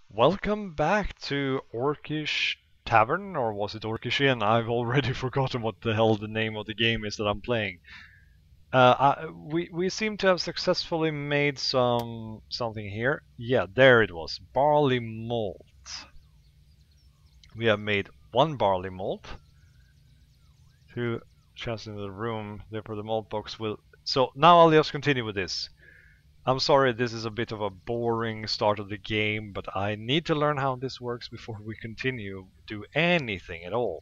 Welcome back to Orcish Tavern, or was it Orcish Inn? I've already forgotten what the hell the name of the game is that I'm playing. We seem to have successfully made something here. Yeah, there it was. Barley malt. We have made one barley malt. Two chests in the room. Therefore, the malt box will. So now I'll just continue with this. I'm sorry, this is a bit of a boring start of the game, but I need to learn how this works before we continue do anything at all.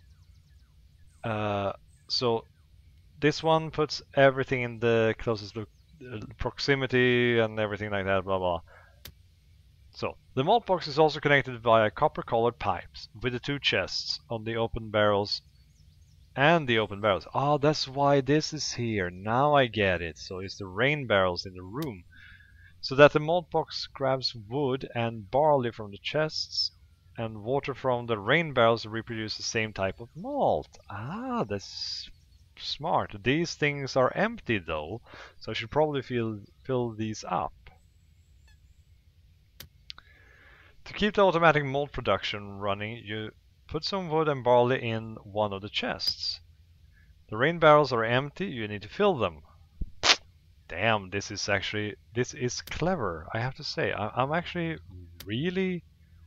So this one puts everything in the closest proximity and everything like that, blah blah. So the malt box is also connected via copper-colored pipes with the two chests on the open barrels and the open barrels. Oh, that's why this is here. Now I get it. So it's the rain barrels in the room. So that the malt box grabs wood and barley from the chests, and water from the rain barrels to reproduce the same type of malt. Ah, that's smart. These things are empty though, so I should probably fill these up. To keep the automatic malt production running, you put some wood and barley in one of the chests. The rain barrels are empty, you need to fill them. Damn, this is clever, I have to say. I'm actually really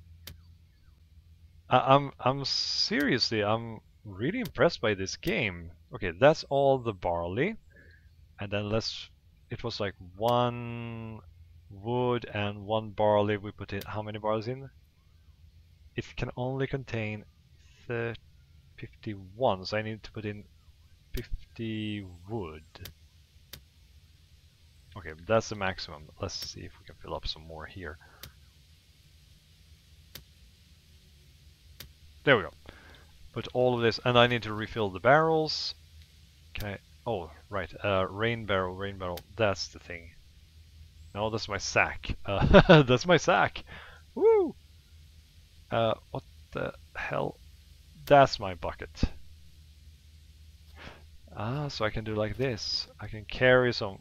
I'm seriously, I'm really impressed by this game. Okay, that's all the barley. And then it was like one wood and one barley. We put in, how many barleys in? It can only contain 51, so I need to put in 50 wood. Okay, that's the maximum. Let's see if we can fill up some more here. There we go. Put all of this, and I need to refill the barrels. Can I? Oh, right. Rain barrel. That's the thing. No, that's my sack. That's my sack. Woo! What the hell? That's my bucket. Ah, so I can do like this. I can carry some.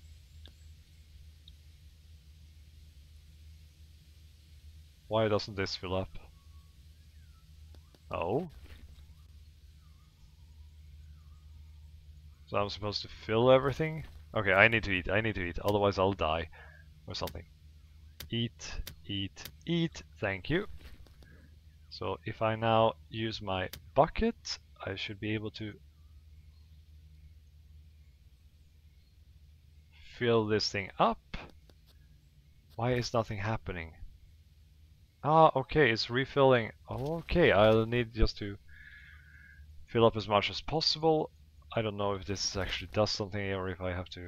Why doesn't this fill up? Oh. So I'm supposed to fill everything? Okay, I need to eat, otherwise I'll die. Or something. Eat, thank you. So if I now use my bucket, I should be able to fill this thing up. Why is nothing happening? Ah, okay, it's refilling. Okay, I'll need just to fill up as much as possible. I don't know if this actually does something or if I have to.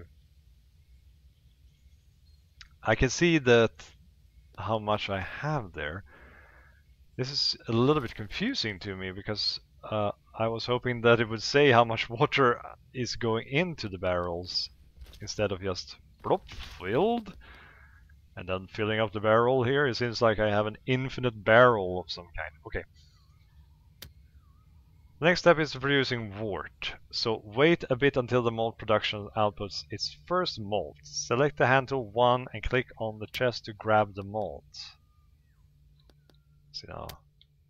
I can see that how much I have there. This is a little bit confusing to me because I was hoping that it would say how much water is going into the barrels instead of just plop, filled and then filling up the barrel here. It seems like I have an infinite barrel of some kind. Okay. The next step is producing wort. So wait a bit until the malt production outputs its first malt. Select the hand tool 1 and click on the chest to grab the malt. Let's see now.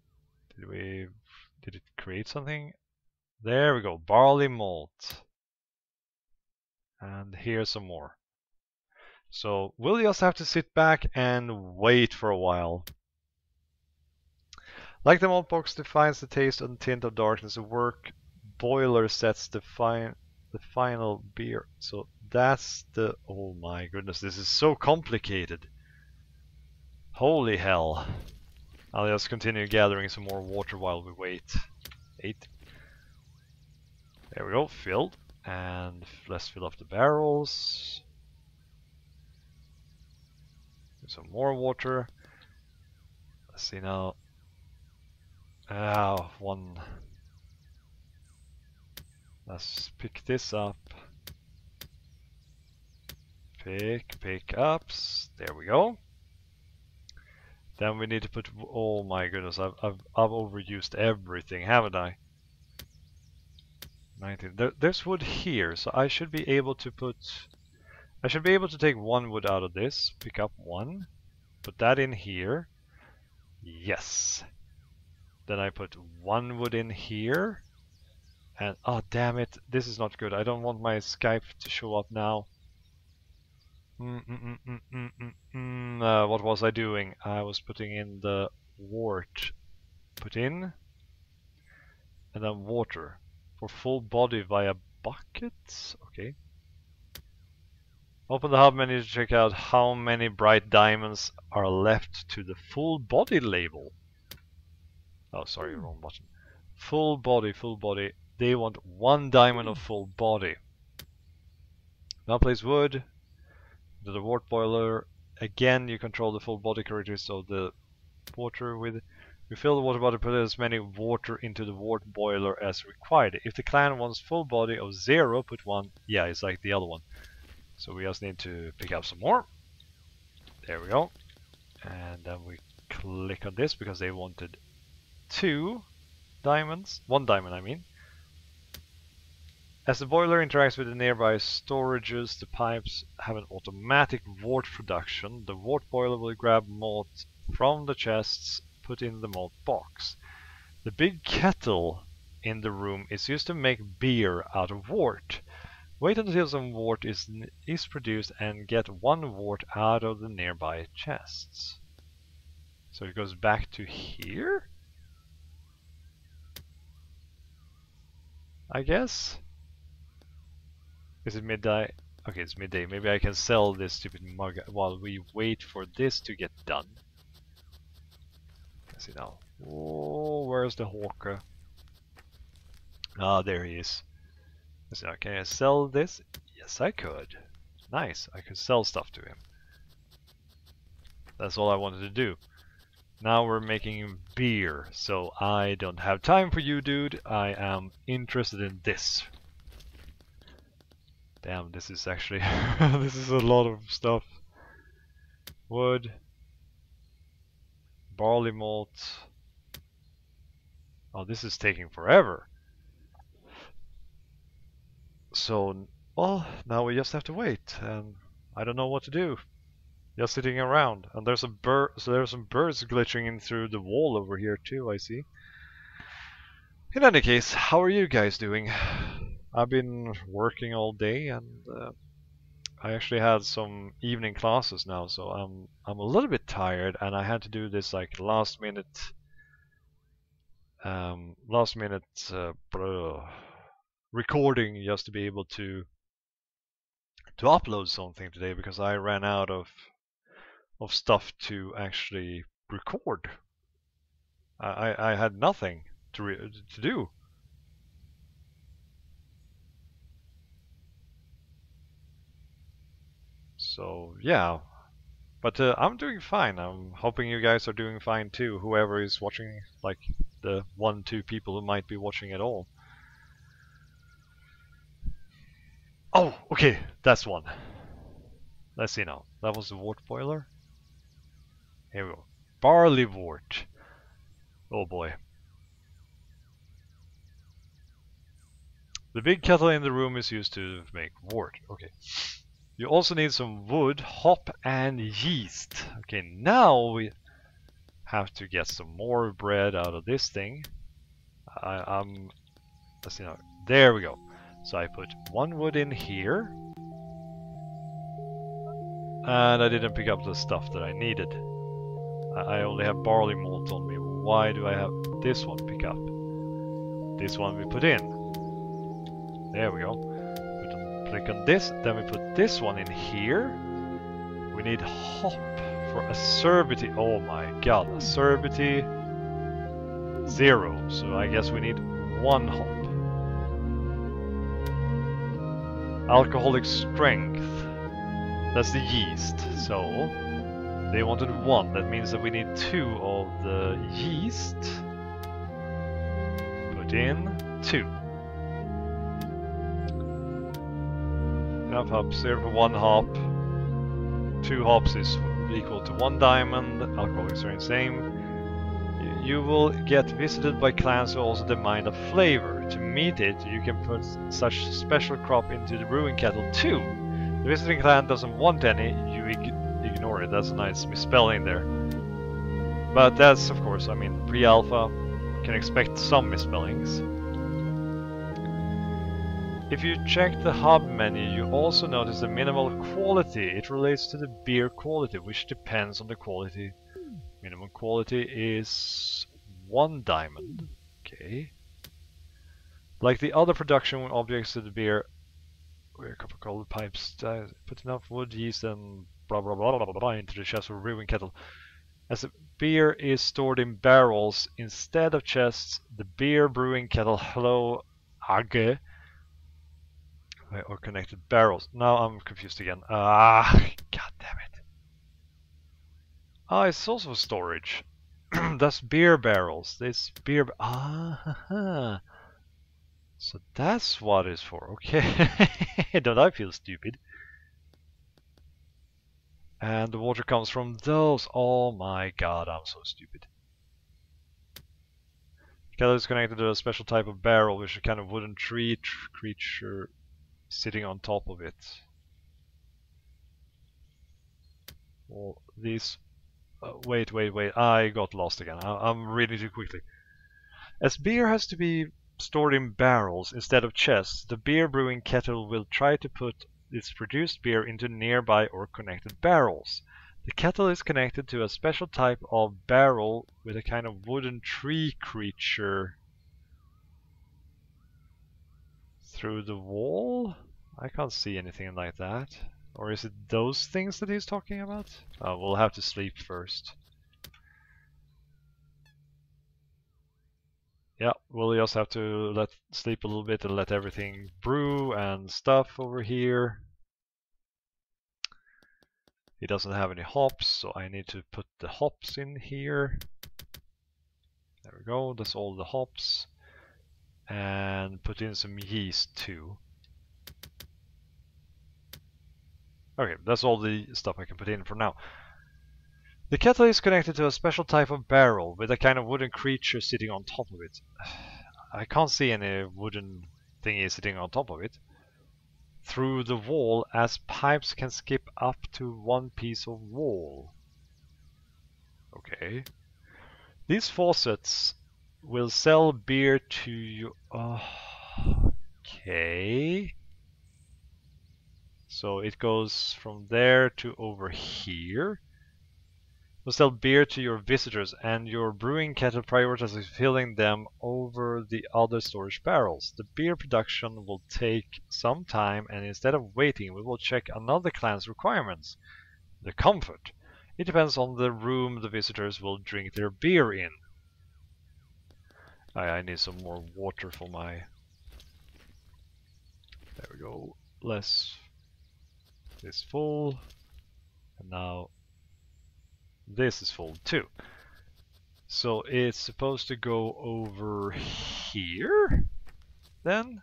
Did it create something? There we go. Barley malt. And here's some more. So we'll just have to sit back and wait for a while. Like the malt box defines the taste and tint of darkness, the work boiler sets the final beer. So that's the... Oh my goodness, this is so complicated. Holy hell. I'll just continue gathering some more water while we wait. 8. There we go, filled. And let's fill up the barrels. Some more water. Let's see now. One. Let's pick this up. Pick ups. There we go. Then we need to put. Oh my goodness! I've overused everything, haven't I? 19. There's wood here, so I should be able to put. I should be able to take one wood out of this. Pick up one. Put that in here. Yes. Then I put 1 wood in here. And oh damn it, this is not good. I don't want my Skype to show up now. What was I doing? I was putting in the wort. Put in. And then water. For full body via buckets. Okay. Open the hub menu to check out how many bright diamonds are left to the full body label. Oh, sorry, wrong button. Full body, full body. They want 1 diamond of full body. Now place wood. To the wort boiler. Again, you control the full body characteristics of the water with. You fill the water bottle, put as many water into the wort boiler as required. If the clan wants full body of 0, put 1. Yeah, it's like the other one. So we just need to pick up some more. There we go. And then we click on this because they wanted 2 diamonds. 1 diamond, I mean. As the boiler interacts with the nearby storages, the pipes have an automatic wort production. The wort boiler will grab malt from the chests, put in the malt box. The big kettle in the room is used to make beer out of wort. Wait until some wort is produced and get 1 wort out of the nearby chests. So it goes back to here? I guess? Is it midday? Okay, it's midday. Maybe I can sell this stupid mug while we wait for this to get done. Let's see now. Oh, where's the hawker? Ah, there he is. Let's see now. Can I sell this? Yes, I could. Nice. I could sell stuff to him. That's all I wanted to do. Now we're making beer, so I don't have time for you, dude. I am interested in this. Damn, this is actually this is a lot of stuff. Wood, barley malt. Oh, this is taking forever. So, well, now we just have to wait, and I don't know what to do. Just sitting around, and there's a bird. So there's some birds glitching in through the wall over here too. I see. In any case, how are you guys doing? I've been working all day, and I actually had some evening classes now, so I'm a little bit tired, and I had to do this like last minute recording just to be able to upload something today because I ran out of stuff to actually record. I had nothing to do. So yeah, but I'm doing fine. I'm hoping you guys are doing fine too. Whoever is watching, like the 1-2 people who might be watching at all. Oh, okay, that's one. Let's see now. That was the wort boiler. Here we go. Barley wort. Oh boy. The big kettle in the room is used to make wort. Okay. You also need some wood, hop, and yeast. Okay, now we have to get some more bread out of this thing. Let's see now. There we go. So I put 1 wood in here. And I didn't pick up the stuff that I needed. I only have barley malt on me. Why do I have this one pick up? This one we put in. There we go. Click on this, then we put this one in here. We need hop for acerbity. Oh my god, acerbity 0. So I guess we need 1 hop. Alcoholic strength. That's the yeast. So they wanted 1. That means that we need 2 of the yeast. Put in 2. Enough hops here for 1 hop. 2 hops is equal to 1 diamond. Alcoholics are the same. You will get visited by clans who also demand a flavor. To meet it, you can put such special crop into the brewing kettle too. The visiting clan doesn't want any, you ignore it. That's a nice misspelling there. But that's, of course, I mean, pre-alpha, can expect some misspellings. If you check the hub menu, you also notice the minimal quality. It relates to the beer quality, which depends on the quality. Minimum quality is 1 diamond. Okay. Like the other production objects of the beer, where copper colored pipes put enough wood, yeast, and blah blah blah blah blah into the chest or brewing kettle. As the beer is stored in barrels instead of chests, the beer brewing kettle hello age or connected barrels. Now I'm confused again. Ah, god damn it. Ah, it's also storage. That's beer barrels. This beer. Ah, so that's what it's for. Okay. Don't I feel stupid? And the water comes from those. Oh my god, I'm so stupid. The kettle is connected to a special type of barrel, which is a kind of wooden tree creature sitting on top of it. Well, these... wait, I got lost again. I'm reading too quickly. As beer has to be stored in barrels instead of chests, the beer brewing kettle will try to put its produced beer into nearby or connected barrels. The kettle is connected to a special type of barrel with a kind of wooden tree creature through the wall? I can't see anything like that. Or is it those things that he's talking about? We'll have to sleep first. Yeah, we'll just have to sleep a little bit and let everything brew and stuff over here. He doesn't have any hops, so I need to put the hops in here. There we go, that's all the hops. And put in some yeast too. Okay, that's all the stuff I can put in for now. The kettle is connected to a special type of barrel with a kind of wooden creature sitting on top of it. I can't see any wooden thingy sitting on top of it. Through the wall, as pipes can skip up to 1 piece of wall. Okay. These faucets will sell beer to you. Okay. So it goes from there to over here. Will sell beer to your visitors, and your brewing kettle prioritizes filling them over the other storage barrels. The beer production will take some time, and instead of waiting, we will check another clan's requirements. The comfort. It depends on the room the visitors will drink their beer in. I need some more water for my... There we go. Less. This full. And now this is full too. So it's supposed to go over here then?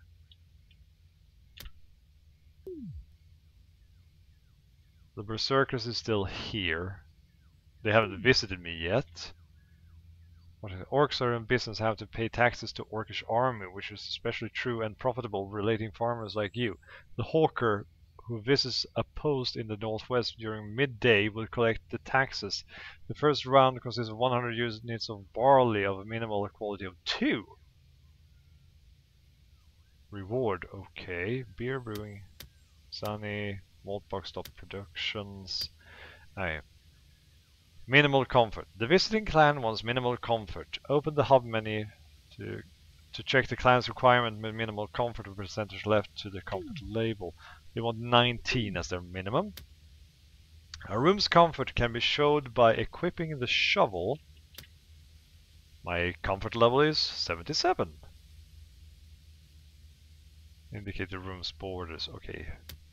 The Berserkers is still here. They haven't visited me yet. Orcs are in business have to pay taxes to Orcish army, which is especially true and profitable relating farmers like you. The hawker who visits a post in the northwest during midday will collect the taxes. The first round consists of 100 units of barley of a minimal quality of 2. Reward, okay. Beer brewing, sunny, malt box stop productions. Minimal comfort. The visiting clan wants minimal comfort. Open the hub menu to check the clan's requirement with minimal comfort with percentage left to the comfort label. They want 19 as their minimum. A room's comfort can be showed by equipping the shovel. My comfort level is 77. Indicate the room's borders. Okay.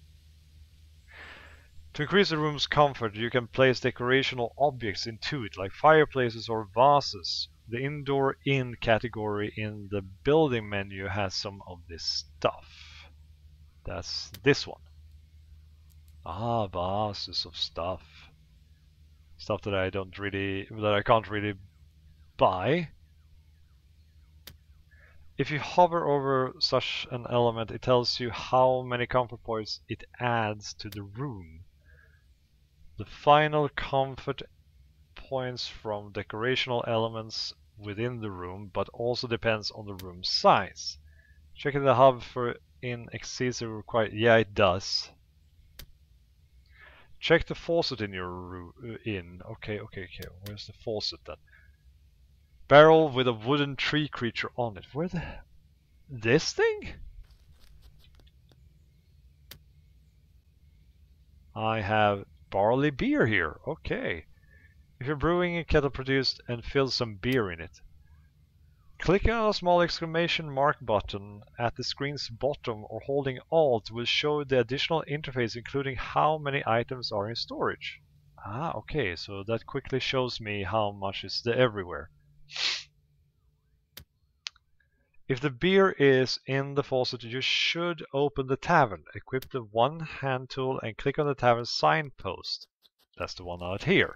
To increase the room's comfort, you can place decorational objects into it, like fireplaces or vases. The indoor inn category in the building menu has some of this stuff. That's this one. Ah, vases of stuff. Stuff that I can't really buy. If you hover over such an element, it tells you how many comfort points it adds to the room. The final comfort points from decorational elements within the room, but also depends on the room size. Checking the hub for in exceeds the required. Yeah, it does. Check the faucet in your inn. Okay. Where's the faucet then? Barrel with a wooden tree creature on it. Where the... This thing? I have barley beer here. Okay. If you're brewing a kettle produced and fills some beer in it. Clicking on a small exclamation mark button at the screen's bottom or holding Alt will show the additional interface including how many items are in storage. Ah, okay, so that quickly shows me how much is there everywhere. If the beer is in the faucet, you should open the tavern, equip the one hand tool and click on the tavern signpost. That's the one out here.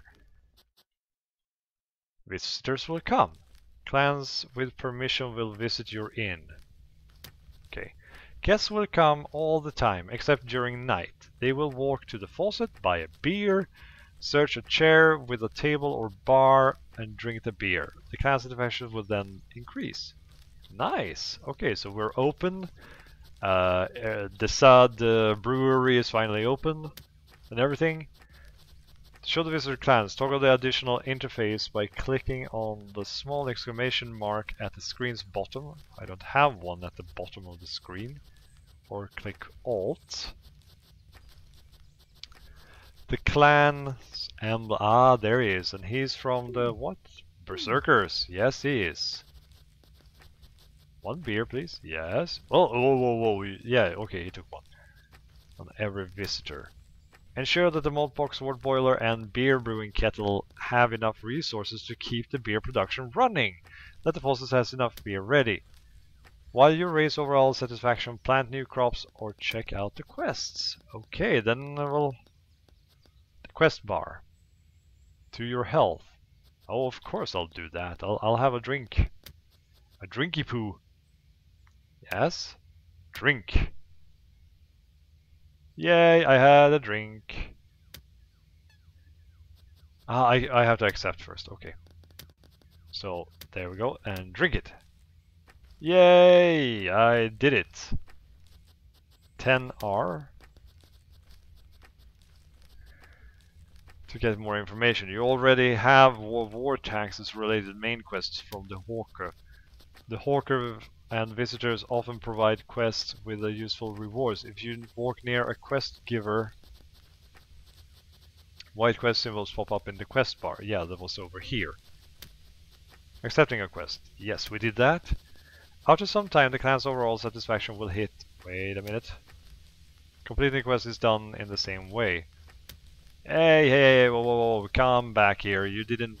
Visitors will come. Clans with permission will visit your inn. Okay. Guests will come all the time, except during night. They will walk to the faucet, buy a beer, search a chair with a table or bar, and drink the beer. The clan satisfaction will then increase. Nice! Okay, so we're open. The Sade Brewery is finally open, and everything. Show the visitor clans. Toggle the additional interface by clicking on the small exclamation mark at the screen's bottom. I don't have one at the bottom of the screen. Or click Alt. The clan's emblem. Ah, there he is. And he's from the what? Berserkers. Yes, he is. One beer, please. Yes. Oh, whoa. Yeah, okay, he took one. On every visitor. Ensure that the malt box, wort boiler, and beer brewing kettle have enough resources to keep the beer production running. That the faucet has enough beer ready. While you raise overall satisfaction, plant new crops, or check out the quests. Okay, then we'll... The quest bar. To your health. Oh, of course I'll do that. I'll have a drink. A drinky poo. Yes? Drink. Yay, I had a drink. Ah, I have to accept first, okay. So, there we go, and drink it. Yay, I did it. 10R. To get more information, you already have war taxes related main quests from the Hawker. The Hawker and visitors often provide quests with a useful rewards. If you walk near a quest giver, white quest symbols pop up in the quest bar. Yeah, that was over here. Accepting a quest. Yes, we did that. After some time, the clan's overall satisfaction will hit... Wait a minute. Completing the quest is done in the same way. Hey, whoa, come back here. You didn't...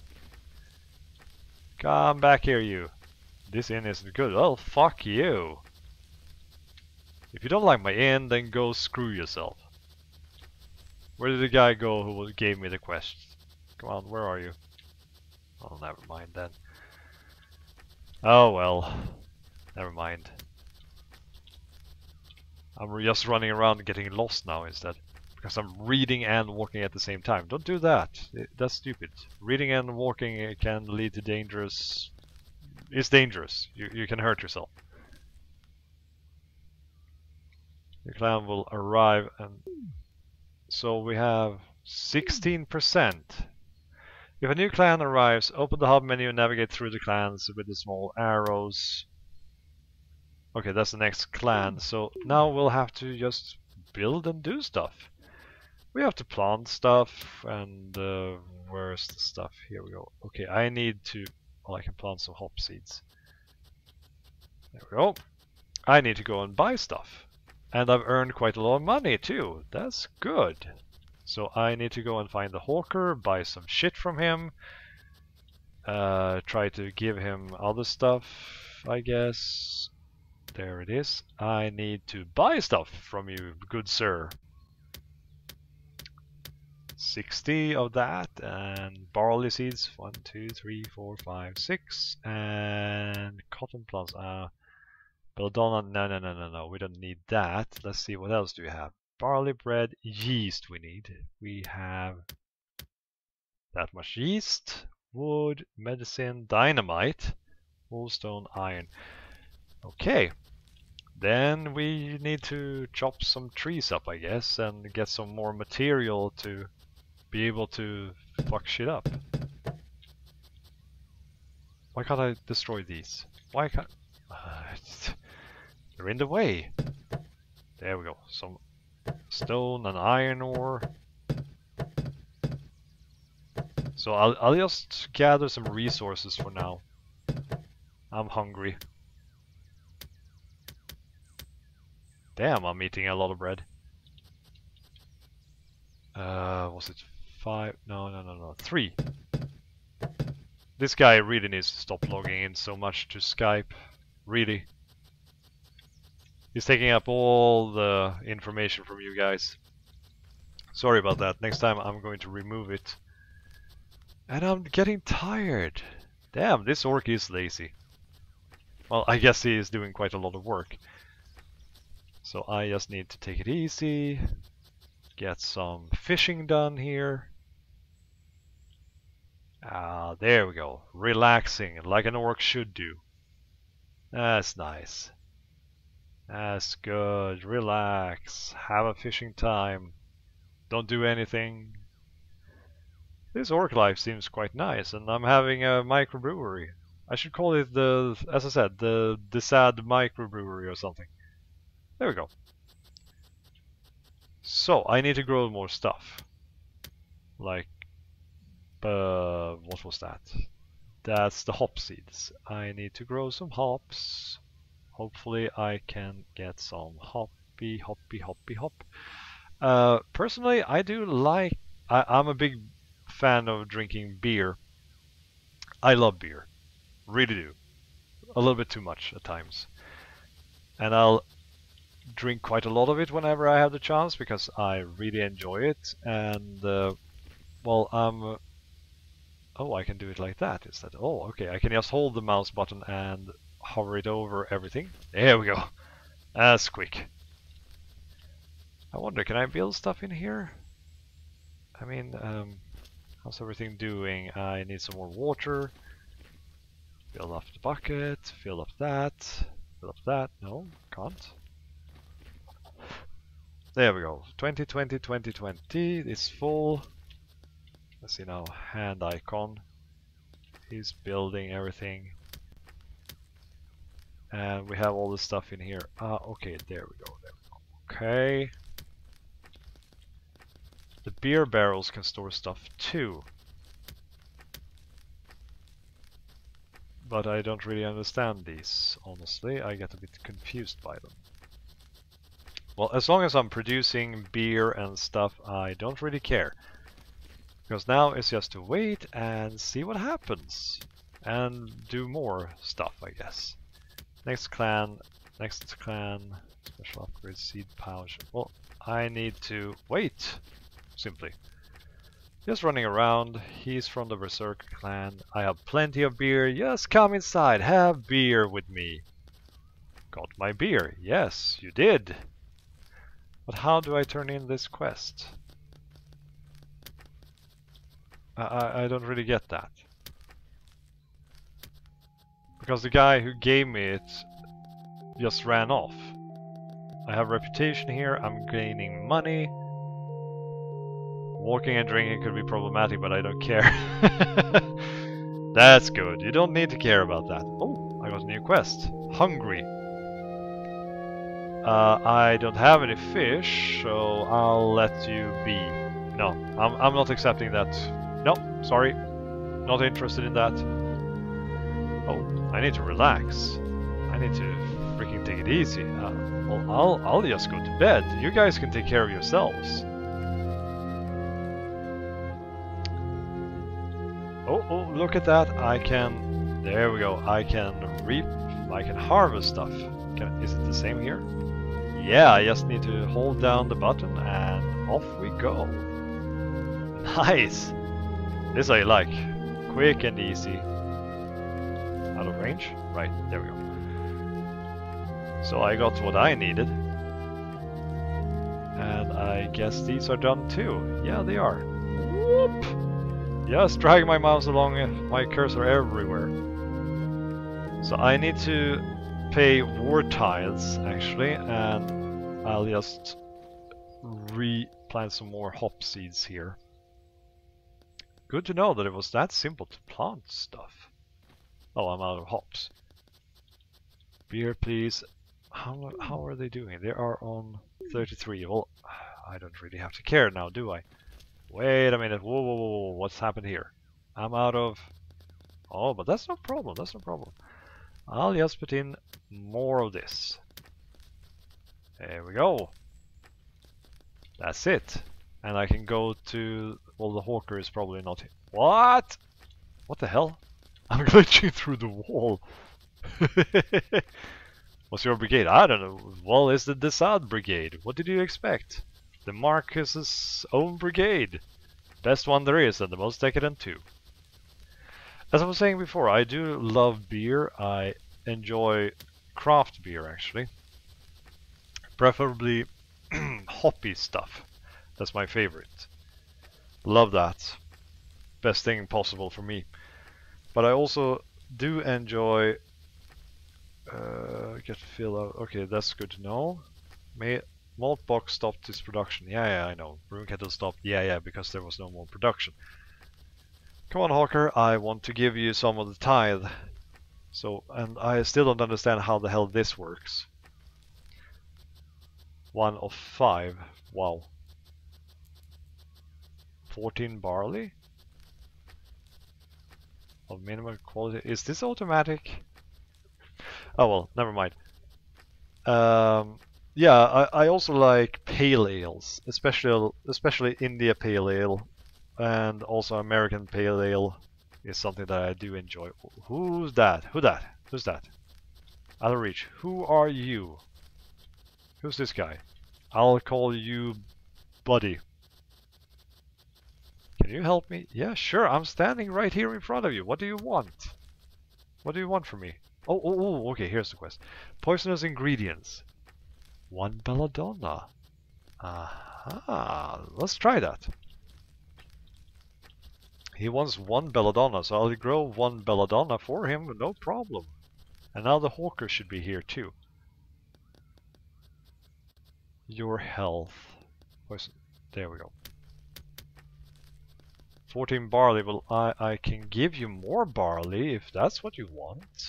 Come back here, you. This inn isn't good. Well, fuck you. If you don't like my inn, then go screw yourself. Where did the guy go who gave me the quest? Come on, where are you? Oh, never mind then. Oh well. Never mind. I'm just running around getting lost now instead. Because I'm reading and walking at the same time. Don't do that. That's stupid. Reading and walking can lead to dangerous... It's dangerous. You can hurt yourself. The clan will arrive and... So we have 16%. If a new clan arrives, open the hub menu and navigate through the clans with the small arrows. Okay, that's the next clan. So now we'll have to just build and do stuff. We have to plant stuff and where's the stuff? Here we go. Okay, I need to... Well, I can plant some hop seeds. There we go. I need to go and buy stuff. And I've earned quite a lot of money too. That's good. So I need to go and find the hawker, buy some shit from him. Try to give him other stuff, I guess. There it is. I need to buy stuff from you, good sir. 60 of that, and barley seeds, 1, 2, 3, 4, 5, 6, and cotton plants, belladonna, no, we don't need that. Let's see, what else do we have? Barley bread, yeast we need. We have that much yeast, wood, medicine, dynamite, woolstone, iron. Okay. Then we need to chop some trees up, I guess, and get some more material to be able to fuck shit up. Why can't I destroy these? Why can't... they're in the way. There we go. Some stone and iron ore. So I'll just gather some resources for now. I'm hungry. Damn, I'm eating a lot of bread. Was it 5? No. 3. This guy really needs to stop logging in so much to Skype. Really. He's taking up all the information from you guys. Sorry about that. Next time I'm going to remove it. And I'm getting tired. Damn, this orc is lazy. Well, I guess he is doing quite a lot of work. So I just need to take it easy. Get some fishing done here. There we go. Relaxing, like an orc should do. That's nice. That's good. Relax. Have a fishing time. Don't do anything. This orc life seems quite nice, and I'm having a microbrewery. I should call it the, as I said, the Sade microbrewery or something. There we go. So, I need to grow more stuff. Like, what was that? That's the hop seeds. I need to grow some hops. Hopefully I can get some hoppy hop. Personally, I do like... I'm a big fan of drinking beer. I love beer. Really do. A little bit too much at times. And I'll drink quite a lot of it whenever I have the chance because I really enjoy it. And, well, oh, I can do it like that instead. Oh, okay. I can just hold the mouse button and hover it over everything. There we go. That's quick. I wonder, can I build stuff in here? I mean, how's everything doing? I need some more water. Fill up the bucket. Fill up that. Fill up that. No, can't. There we go. 2020 is full. Let's see now. Hand icon. He's building everything. And we have all the stuff in here. Okay, there we go. Okay. The beer barrels can store stuff too. But I don't really understand these, honestly. I get a bit confused by them. Well, as long as I'm producing beer and stuff, I don't really care. Because now it's just to wait and see what happens. And do more stuff, I guess. Next clan, special upgrade, seed pouch. Well, I need to wait, simply. Just running around. He's from the Berserker clan. I have plenty of beer. Just come inside. Have beer with me. Got my beer. Yes, you did. But how do I turn in this quest? I don't really get that. Because the guy who gave me it just ran off. I have reputation here. I'm gaining money. Walking and drinking could be problematic, but I don't care. That's good. You don't need to care about that. Oh, I got a new quest. Hungry. I don't have any fish, so I'll let you be. No, I'm not accepting that. No, sorry. Not interested in that. Oh, I need to relax. I need to freaking take it easy. Well, I'll just go to bed. You guys can take care of yourselves. Oh, look at that. I can... There we go. I can reap... I can harvest stuff. Is it the same here? Yeah, I just need to hold down the button and off we go. Nice! This I like. Quick and easy. Out of range? Right, there we go. So I got what I needed. And I guess these are done too. Yeah, they are. Whoop! Just drag my mouse along my cursor everywhere. So I need to pay war tiles actually, and I'll just replant some more hop seeds here. Good to know that it was that simple to plant stuff. Oh, I'm out of hops. Beer, please. How are they doing? They are on 33. Well, I don't really have to care now, do I? Wait a minute. Whoa, whoa, whoa, whoa. What's happened here? I'm out of... Oh, but that's no problem. That's no problem. I'll just put in more of this. There we go. That's it. And I can go to... Well, the hawker is probably not... What? What the hell? I'm glitching through the wall. What's your brigade? I don't know. Well, it's the Sade brigade. What did you expect? The Marcus's own brigade. Best one there is and the most decadent too. As I was saying before, I do love beer. I enjoy craft beer actually. Preferably hoppy stuff. That's my favorite. Love that. Best thing possible for me. But I also do enjoy get fill out. Okay, that's good to know. Malt box stopped its production. Yeah, I know. Brewing kettle stopped. Yeah, because there was no more production. Come on, Hawker. I want to give you some of the tithe. So, and I still don't understand how the hell this works. 1 of 5. Wow. 14 barley? Of minimum quality. Is this automatic? Oh well, never mind. Yeah, I also like pale ales, especially India Pale Ale, and also American Pale Ale is something that I do enjoy. Who's that? Who's that? Out of reach. Who are you? Who's this guy? I'll call you Buddy. Can you help me? Yeah, sure. I'm standing right here in front of you. What do you want? What do you want from me? Oh, okay, here's the quest. Poisonous ingredients. 1 belladonna. Aha, let's try that. He wants 1 belladonna, so I'll grow 1 belladonna for him, no problem. And now the hawker should be here too. Your health. Poison. There we go. 14 barley. Well, I can give you more barley if that's what you want.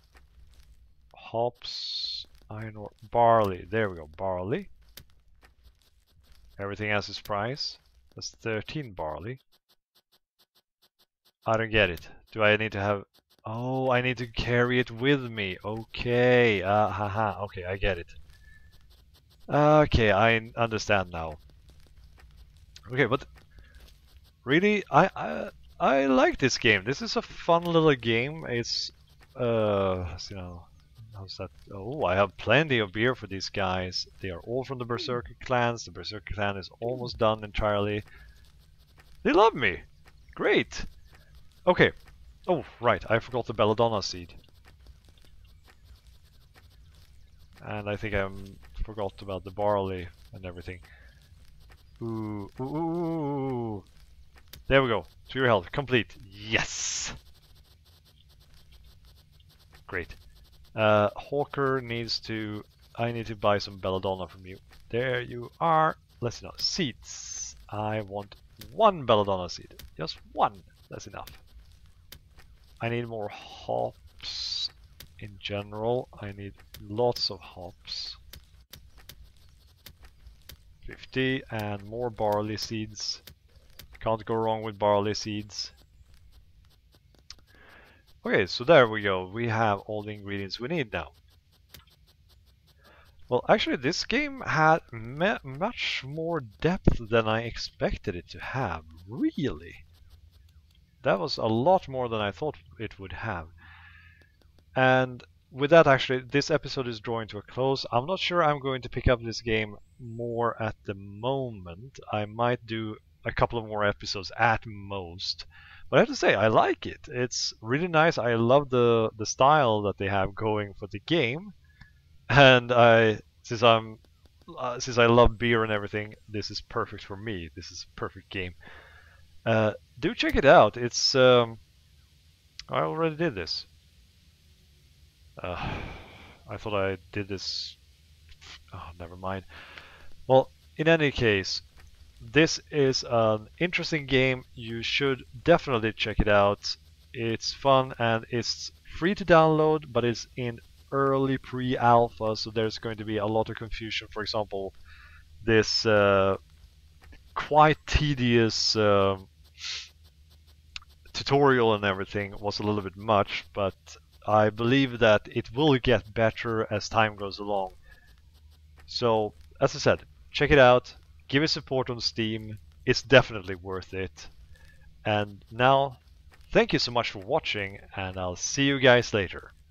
Hops, iron ore, barley. There we go, barley. Everything has its price. That's 13 barley. I don't get it. Do I need to have... Oh, I need to carry it with me. Okay, haha, okay, I get it. Okay, I understand now. Okay, but... Really, I like this game. This is a fun little game. It's, you know... How's that? Oh, I have plenty of beer for these guys. They are all from the Berserker clans. The Berserker clan is almost done entirely. They love me. Great. Okay. Oh, right. I forgot the belladonna seed. And I think I forgot about the barley and everything. Ooh. There we go. To your health. Complete. Yes. Great. Hawker needs to... I need to buy some belladonna from you. There you are. Let's see now. Seeds. I want 1 belladonna seed. Just 1. That's enough. I need more hops in general. I need lots of hops. 50 and more barley seeds. Can't go wrong with barley seeds. Okay, so there we go. We have all the ingredients we need now. Well, actually, this game had much more depth than I expected it to have. Really. That was a lot more than I thought it would have. And with that, actually, this episode is drawing to a close. I'm not sure I'm going to pick up this game more at the moment. I might do a couple of more episodes at most. But I have to say, I like it. It's really nice. I love the style that they have going for the game. And since I love beer and everything, this is perfect for me. This is a perfect game. Do check it out. It's I already did this. Uh, I thought I did this. Oh, never mind. Well, in any case, this is an interesting game. You should definitely check it out. It's fun and it's free to download, but it's in early pre-alpha, so there's going to be a lot of confusion. For example, this quite tedious tutorial and everything was a little bit much, but I believe that it will get better as time goes along. So, as I said, check it out, give it support on Steam, it's definitely worth it. And now, thank you so much for watching, and I'll see you guys later.